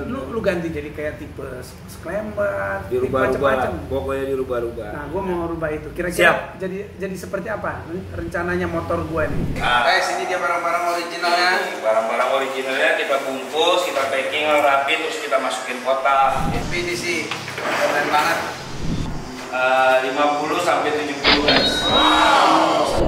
Lu ganti jadi kayak tipe scrambler, dirubah-rubah, pokoknya dirubah-rubah. Nah, gua mau rubah itu. Kira-kira jadi seperti apa rencananya motor gua nih? Nah, guys, ini dia barang-barang originalnya. Barang-barang originalnya kita bungkus, kita packing rapi, terus kita masukin kotak. Ini sih keren banget. 50 sampai 70 guys. Wow.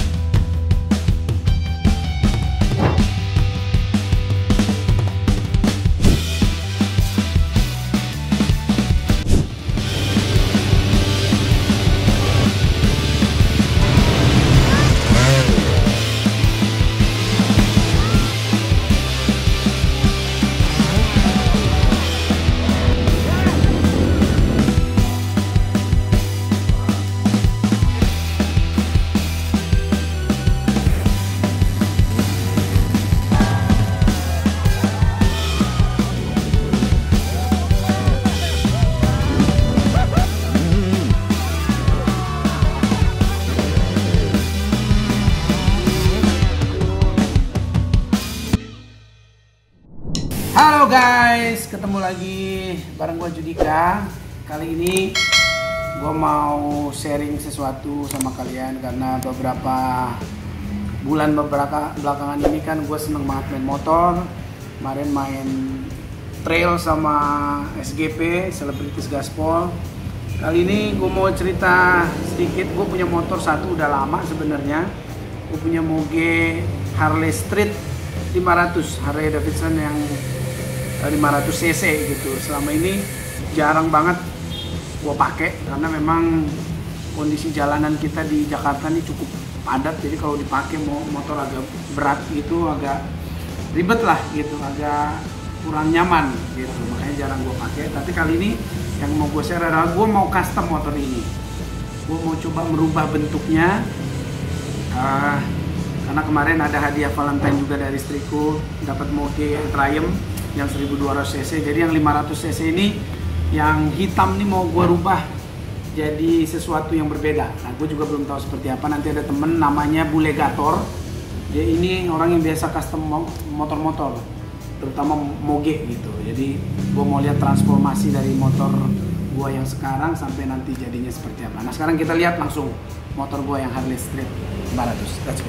Halo guys, ketemu lagi bareng gue Judika. Kali ini gue mau sharing sesuatu sama kalian karena beberapa bulan belakangan ini kan gue seneng banget main motor. Kemarin main trail sama SGP, Selebritis Gaspol. Kali ini gue mau cerita sedikit. Gue punya motor satu udah lama sebenarnya. Gue punya Moge Harley Street 500 Harley Davidson yang 500 cc gitu. Selama ini jarang banget gue pakai karena memang kondisi jalanan kita di Jakarta ini cukup padat, jadi kalau dipakai motor agak berat gitu, agak ribet lah gitu, agak kurang nyaman gitu, makanya jarang gue pakai. Tapi kali ini yang mau gue share adalah gue mau custom motor ini. Gue mau coba merubah bentuknya karena kemarin ada hadiah Valentine juga dari istriku, dapat Moge Triumph yang 1200 cc. Jadi yang 500 cc ini yang hitam nih mau gue rubah jadi sesuatu yang berbeda. Nah, gue juga belum tahu seperti apa. Nanti ada temen namanya Bulegator. Dia ini orang yang biasa custom motor-motor, terutama Moge gitu. Jadi gue mau lihat transformasi dari motor gue yang sekarang sampai nanti jadinya seperti apa. Nah, sekarang kita lihat langsung motor gue yang Harley Street 500. Let's go.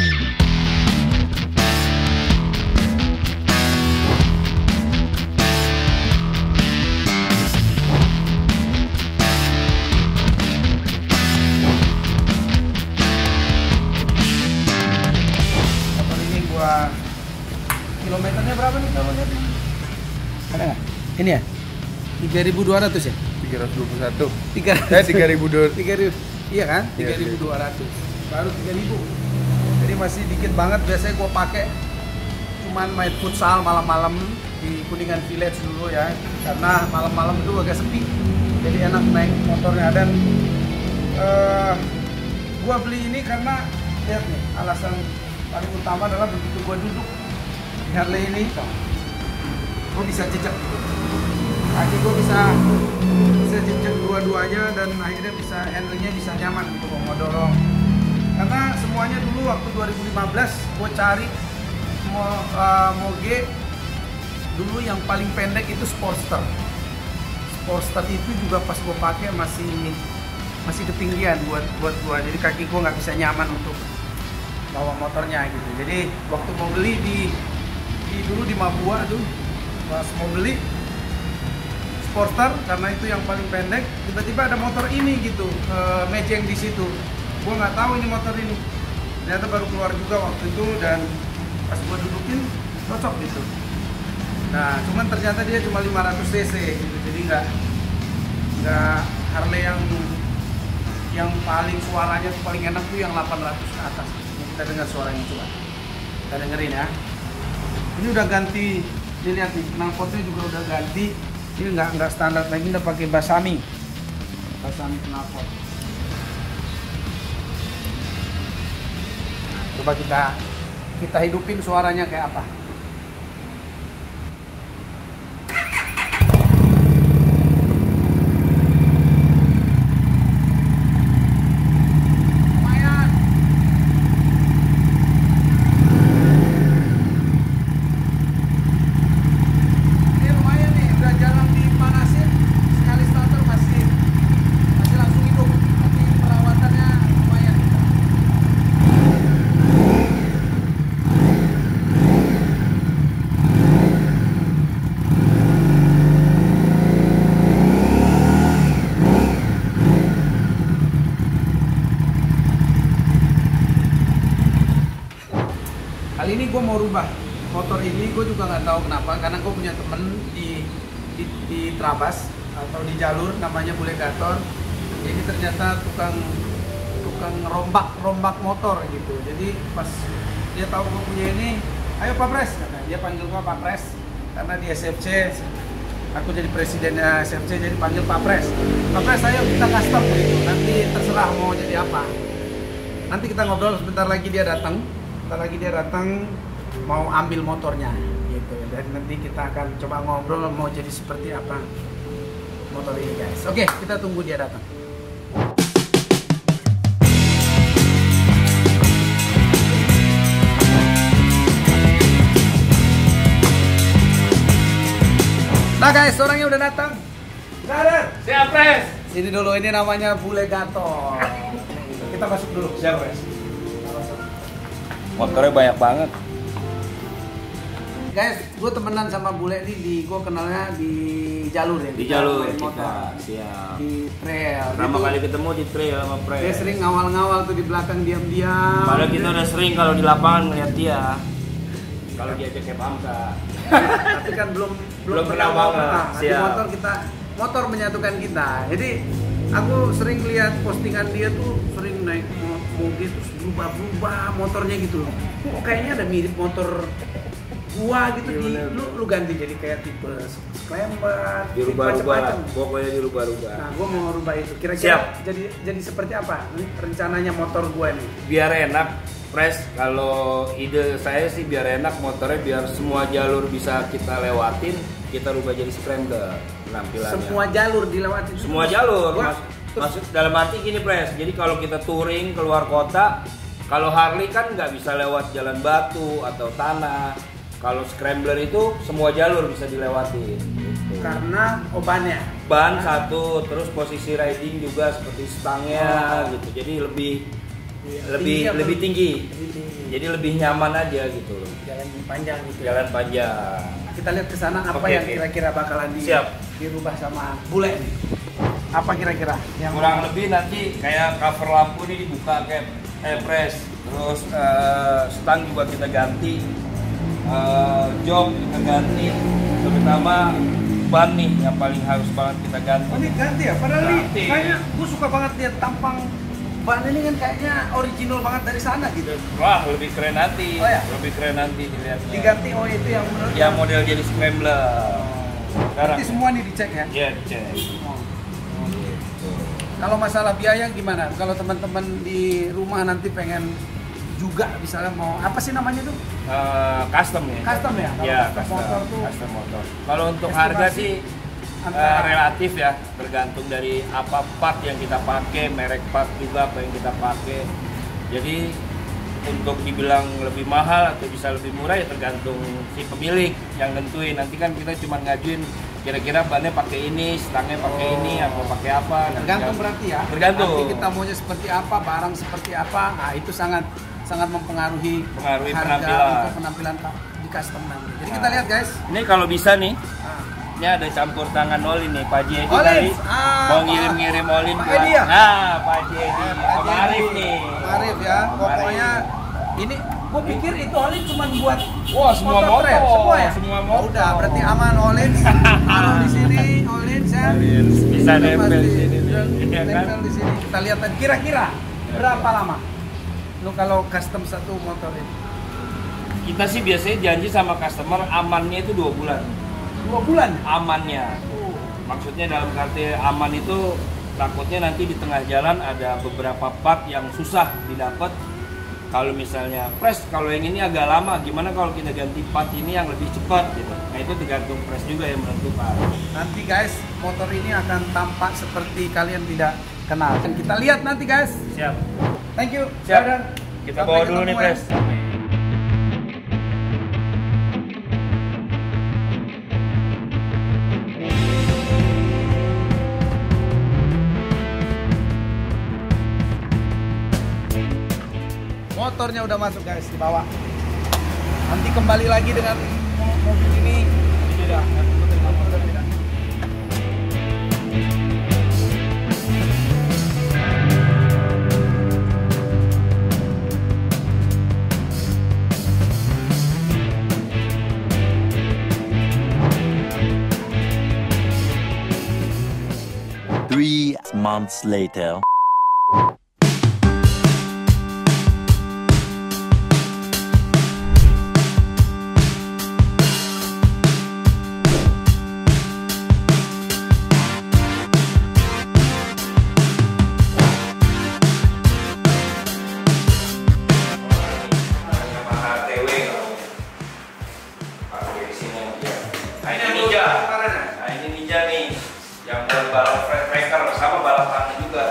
Kilometernya berapa nih kalau lihat? Ada nggak? Ini ya? 3.200 ya? 321. 3.200. 3.000. Iya kan? 3.200. Baru 3.000. Jadi masih dikit banget. Biasanya gua pakai cuman main futsal malam-malam di Kuningan Village dulu ya. Karena malam-malam itu agak sepi. Jadi enak naik motornya. Dan gua beli ini karena lihat nih, alasan paling utama adalah begitu gua duduk Harley ini, gue bisa jejak, kaki gue bisa jejak dua-duanya dan akhirnya bisa handlingnya bisa nyaman gitu mau dorong. Karena semuanya dulu waktu 2015 gue cari Moge dulu yang paling pendek itu Sportster. Sportster itu juga pas gue pakai masih ketinggian buat gue, jadi kaki gue nggak bisa nyaman untuk bawa motornya gitu. Jadi waktu mau beli dulu di Mabua tuh, pas mau beli Sportster karena itu yang paling pendek, tiba-tiba ada motor ini gitu mejeng di situ. Gua nggak tahu ini motor ini, ternyata baru keluar juga waktu itu dan pas gua dudukin cocok gitu. Nah cuman ternyata dia cuma 500 cc gitu, jadi nggak Harley yang paling suaranya tuh paling enak tuh yang 800 ke atas. Kita dengar suaranya coba, kita dengerin ya. Ini udah ganti, dilihat nih, knalpotnya juga udah ganti. Ini nggak standar lagi, udah pakai Basami knalpot. Coba kita hidupin suaranya kayak apa. Lumayan. gue mau rubah motor ini. Gue juga nggak tahu kenapa, karena gue punya temen di Trabas atau di jalur namanya Bule Gator. Jadi ternyata tukang rombak motor gitu. Jadi pas dia tahu gue punya ini, ayo Pak Pres, kata dia, panggil gue Pak Pres karena di SFC aku jadi presidennya SFC, jadi panggil Pak Pres. Pak Pres, ayo kita custom gitu, nanti terserah mau jadi apa. Nanti kita ngobrol, sebentar lagi dia datang. Mau ambil motornya gitu. Dan nanti kita akan coba ngobrol mau jadi seperti apa motor ini, guys. Oke, kita tunggu dia datang. Nah guys, orangnya udah datang. Brother, Siap, Pres. sini dulu, ini namanya Bule Gator. Kita masuk dulu. Siap, Pres. Motornya banyak banget. Guys, gue temenan sama Bule ini gue kenalnya di jalur ya. Di jalur main kita, motor. siap. Di trail. Pertama Itu kali ketemu di trail sama Pres. dia sering ngawal-ngawal tuh di belakang diam-diam. Padahal kita udah sering kalau di lapangan ngeliat dia. Kalau diajak kayak Pamka. Tapi kan belum pernah banget. Nah, di Siap. motor menyatukan kita. Jadi aku sering lihat postingan dia tuh, sering naik mobil terus berubah motornya gitu. Kok kayaknya ada mirip motor gua gitu. Lu ganti jadi kayak tipe Scrambler, Dirubah-rubah, pokoknya dirubah-rubah. Nah, gua mau rubah itu. Kira-kira jadi seperti apa rencananya motor gua nih? Biar enak, Pres, kalau ide saya sih biar enak motornya, biar semua jalur bisa kita lewatin, kita rubah jadi scrambler penampilannya. Semua jalur dilewatin. Semua jalur. Wah, Maksud dalam arti gini, Pres. Jadi kalau kita touring keluar kota, kalau Harley kan nggak bisa lewat jalan batu atau tanah. Kalau scrambler itu semua jalur bisa dilewatin. Gitu. Karena bannya. Ban satu, terus posisi riding juga seperti stangnya gitu. Jadi lebih tinggi. Jadi lebih nyaman aja gitu loh. Jalan panjang gitu. Jalan panjang. Kita lihat ke sana apa Oke, yang oke. kira-kira bakalan dirubah sama Bule nih. Apa kira-kira yang Kurang lebih nanti kayak cover lampu ini dibuka kayak Pres. Terus stang juga kita ganti. Jok kita ganti. Terutama ban nih yang paling harus banget kita ganti. Oh, ini ganti ya? Padahal nih Ganti. kayaknya gue suka banget lihat tampang ban ini kan kayaknya original banget dari sana gitu. Wah, lebih keren nanti. Oh, ya? Lebih keren nanti dilihatnya. Diganti itu yang menurut Ya model jadi scrambler. Sekarang. nanti semua nih dicek ya. Iya, dicek. Kalau masalah biaya gimana? Kalau teman-teman di rumah nanti pengen juga misalnya mau apa sih namanya tuh? Custom ya. Custom ya? Kalau Iya, custom motor tuh custom motor. Kalau untuk estimasi harga sih antara- relatif ya, tergantung dari apa part yang kita pakai, merek part juga apa yang kita pakai. Jadi untuk dibilang lebih mahal atau bisa lebih murah ya tergantung si pemilik yang nentuin. Nanti kan kita cuma ngajuin kira-kira bannya pakai ini, stangnya pakai ini, atau pakai apa. Tergantung berarti ya. Tergantung. Nanti kita maunya seperti apa, barang seperti apa. Nah, itu sangat mempengaruhi harga penampilan. untuk penampilan di custom nanti. Jadi kita lihat guys. Ini kalau bisa nih, Nah, ini ada campur tangan Olin nih, Pak Haji Edi Olin. tadi mau Pak- ngirim-ngirim Olin Pak buat. Edi ya? Nah, Pak Haji Edi, Pak sama Haji Arif Edi. nih. Arif ya. Sama Pokoknya Arif. ini gue pikir itu Olin cuma buat Wah, semua motor. trail. Semua ya? Semua Oh, motor. udah, berarti aman Olin. Kalau di sini Olin ya. Olin, bisa Kita nempel pasti di sini nih. Iya kan? Nempel di sini. Kita lihat kira-kira berapa lama lu kalau custom satu motor ini? Kita sih biasanya janji sama customer amannya itu 2 bulan. 2 bulan. Amannya. Maksudnya dalam arti aman itu takutnya nanti di tengah jalan ada beberapa part yang susah didapat. Kalau misalnya Pres, kalau yang ini agak lama, gimana kalau kita ganti part ini yang lebih cepat gitu. Nah itu tergantung Pres juga yang menentukan. Nanti guys, motor ini akan tampak seperti kalian tidak kenal. Dan kita lihat nanti guys. Siap. Thank you. Siap. Brother. Kita Sampai bawa dulu nih ketemu ya. Pres. Motornya udah masuk guys, dibawa. Nanti kembali lagi dengan mobil ini. Beda. Motor beda. 3 months later. Balap flat tracker sama balap tangan juga.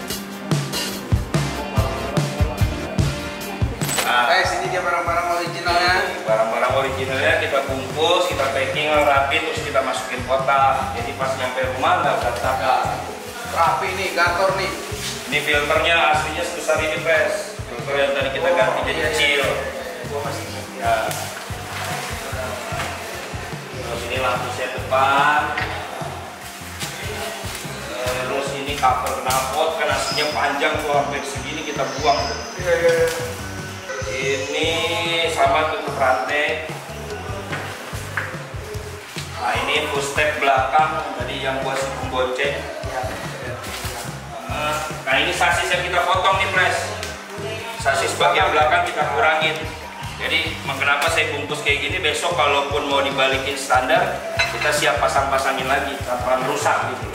Nah, Guys, ini dia barang-barang originalnya. Barang-barang originalnya kita bungkus, kita packing rapi, terus kita masukin kotak. Jadi pas nyampe rumah nggak berantakan. Rapi nih, gator nih. Ini filternya aslinya sebesar ini, Pres. Filter yang tadi kita ganti jadi kecil. Ya. Terus ini lampu set depan. Terus ini cover knalpot kan aslinya panjang tuh hampir segini kita buang. Ini sama tutup rantai. Nah ini full step belakang tadi yang buat pembonceng. Nah ini sasis yang kita potong nih, Pres. Sasis bagian belakang kita kurangin. Jadi kenapa saya bungkus kayak gini, besok kalaupun mau dibalikin standar kita siap pasang-pasangin lagi tanpa rusak gitu.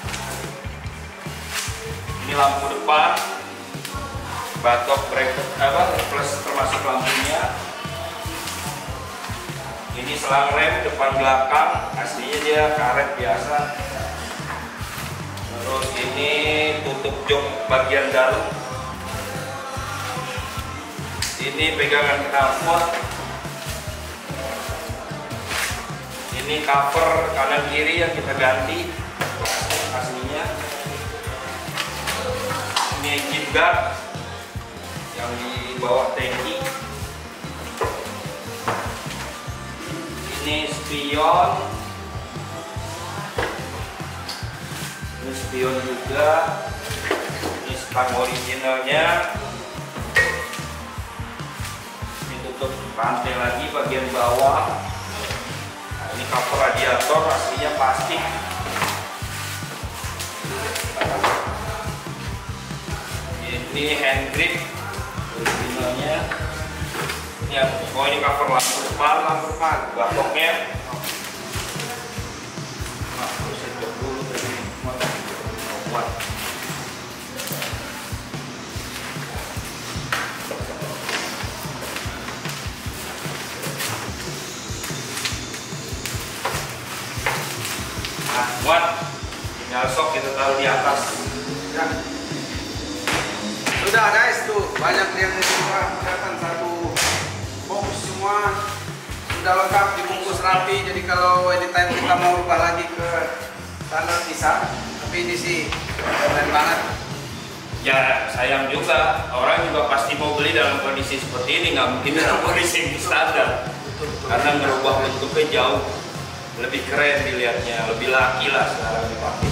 Ini lampu depan, batok bracket plus termasuk lampunya. Ini selang rem depan belakang, aslinya dia karet biasa. Terus ini tutup jok bagian dalam. Ini pegangan knalpot. Ini cover kanan kiri yang kita ganti aslinya. Ini engine guard yang di bawah tangki. Ini spion. Ini spion juga. Ini stang originalnya. Ini tutup rantai lagi bagian bawah. Nah, ini cover radiator aslinya plastik. Ini hand grip originalnya. Ini ini cover lampu depan, bakoknya. Nah, harus saya jok dulu dari motor kuat. Nah, kuat. Tinggal sok kita taruh di atas. Ya. Sudah guys, tuh banyak yang kelihatan satu box semua sudah lengkap dibungkus rapi. Jadi kalau anytime kita mau rubah lagi ke standar bisa. Tapi ini sih keren banget. Ya sayang juga, orang juga pasti mau beli dalam kondisi seperti ini, nggak mungkin dalam kondisi yang standar. Karena merubah bentuknya jauh lebih keren dilihatnya, lebih laki lah sekarang dipakai.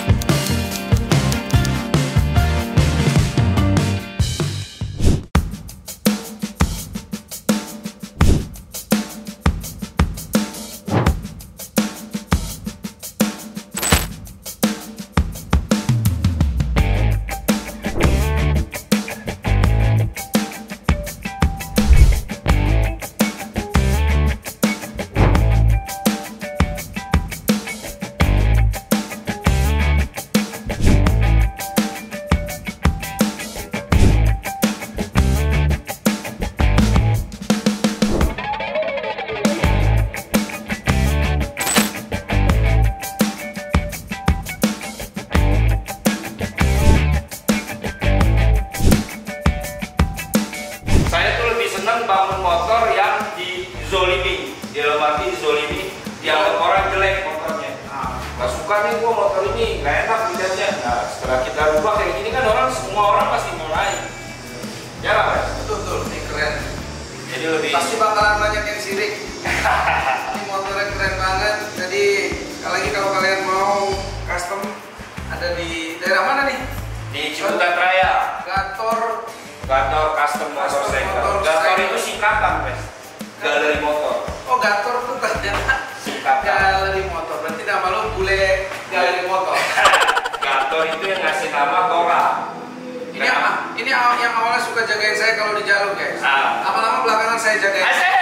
Bangun motor yang dizolimi, dalam arti dizolimi, dianggap orang jelek motornya. Gak suka nih gua motor ini, gak enak dilihatnya. Nah setelah kita rubah kayak gini kan semua orang pasti mau naik. Ya lah, Betul, ini keren. jadi lebih. Pasti bakalan banyak yang sirik. Ini motornya keren banget. Jadi kalau kalian mau custom, ada di daerah mana nih? Di Ciputat Raya. Gator Custom Motorcycle. Gator itu singkatan, Mas. Galeri motor. Oh, Gator tuh ternyata Singkatan. galeri motor. Berarti nama lo bule galeri motor. Gator sama Tora. Ini apa? Ini yang awalnya suka jagain saya kalau di jalur, guys. Lama-lama belakangan saya jagain. Asik.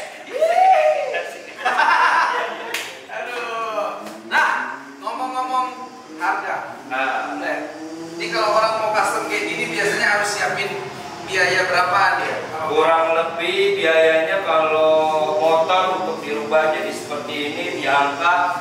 Aduh. Nah, ngomong-ngomong harga. Ini kalau orang mau custom kayak gini biasanya harus siapin biaya berapaan ya? Kurang lebih biayanya kalau motor untuk dirubah jadi seperti ini di angka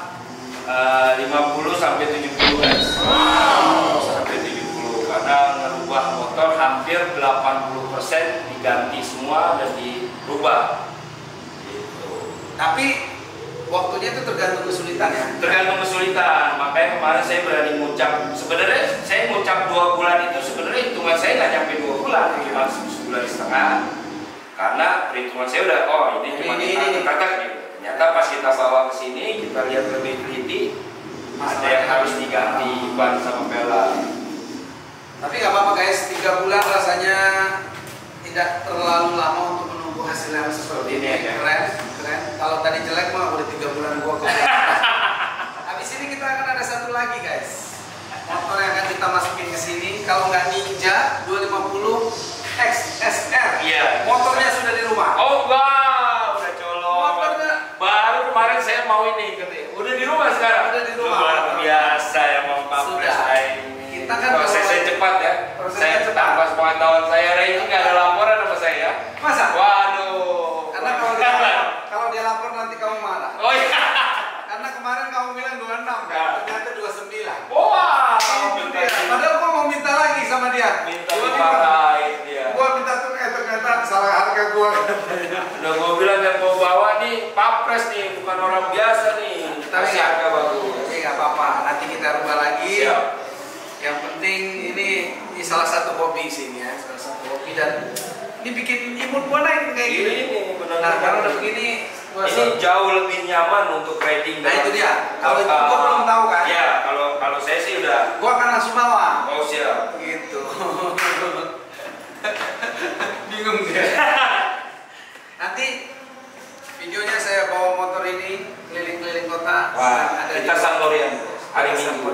50 sampai 70 guys. Sampai 70 karena ngerubah motor hampir 80% diganti semua dan dirubah. Gitu. Tapi waktunya itu tergantung kesulitan ya. Tergantung kesulitan, makanya kemarin saya berani ngucap. Sebenarnya saya ngucap 2 bulan itu sebenarnya hitungan saya nggak nyampe 2 bulan, cuma 1,5 bulan. Karena perhitungan saya udah, oh ini cuma ini kata gitu. Ternyata pas kita bawa ke sini, kita lihat lebih teliti, ada yang harus diganti ban sama pelek. Tapi nggak apa-apa guys, 3 bulan rasanya tidak terlalu lama untuk menunggu hasil yang seperti ini. Keren. Kalau tadi jelek mah udah 3 bulan gua kok. Habis ini kita akan ada satu lagi guys. Motor yang akan kita masukin ke sini. Kalau nggak Ninja 250 XSR. Iya. Motornya sudah di rumah. Oh wow, udah colok. Motornya baru kemarin saya mau ini katanya. Udah di rumah sekarang. Udah di rumah. Luar biasa ya mau Sudah. Kita kan prosesnya cepat ya. Saya tanpa pengetahuan saya ini nggak ada laporan sama saya. Masa? Waduh. Karena kalau dia lapor nanti kamu marah. Oh iya. Karena kemarin kamu bilang 26 kan, ternyata 29. Wah. Padahal gua mau minta lagi sama dia. Minta dimarahin dia. Gua minta tuh ternyata salah harga gua. Udah gua bilang yang mau bawa nih papres nih, bukan orang biasa nih. Tapi harga bagus. Nggak apa-apa, nanti kita rubah lagi. Siap. Yang penting ini salah satu hobi sini ya, salah satu hobi dan ini bikin imun gua naik kayak gini. Ini benar. Nah, kalau udah begini ini jauh lebih nyaman untuk riding. Nah itu dia. Kalau itu gua belum tahu kan. Ya, kalau saya sih udah. Gua akan langsung bawa. Oh siap. Gitu. Bingung dia. Nanti videonya saya bawa motor ini keliling-keliling kota. Wah, ada kita Sanmorian. Hari Minggu.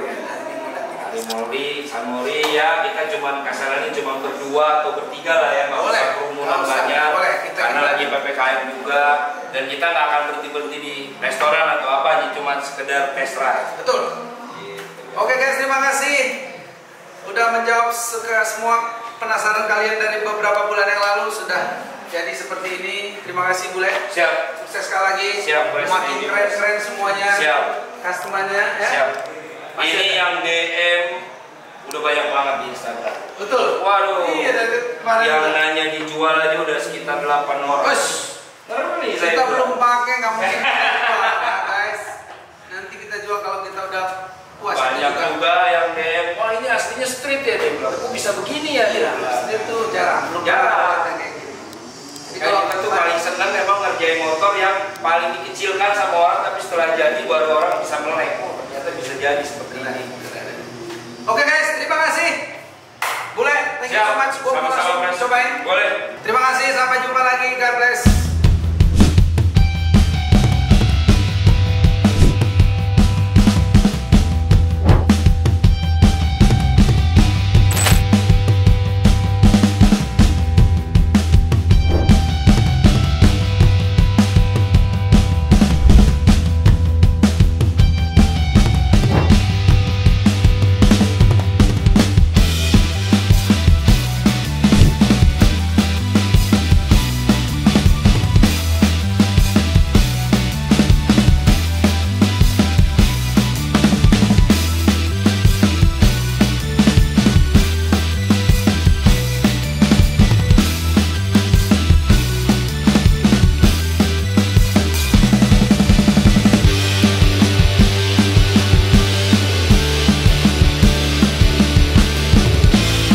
San Mori ya, kita cuma kasarannya cuma berdua atau bertiga lah ya, nggak usah kerumunan banyak. Karena lagi PPKM juga, dan kita nggak akan berhenti di restoran atau apa, jadi cuma sekedar test drive. Betul. Oke guys, terima kasih udah menjawab semua penasaran kalian dari beberapa bulan yang lalu sudah jadi seperti ini. Terima kasih Bule. Siap. Sukses sekali lagi. Siap. Makin keren-keren semuanya. Siap. Customernya ya. Siap. Ini yang DM udah banyak banget di Instagram. Betul. Waduh. Iya, dari kemarin. Yang nanya dijual aja udah sekitar 8 orang. Nih, kita belum pakai, nggak mungkin kita guys. Nanti kita jual kalau kita udah puas. Banyak juga yang DM, wah ini aslinya street ya, dia bilang, kok bisa begini ya? Iya, street tuh jarang. Jarang. Kayak gitu. Jadi kalau kita tuh paling seneng emang ngerjain motor yang paling dikecilkan sama orang, tapi setelah jadi baru orang bisa melek. Oh ternyata bisa jadi seperti ini. Oke guys, terima kasih. Boleh, thank you so much. Gua mau langsung cobain. Boleh. Terima kasih, sampai jumpa lagi. God bless.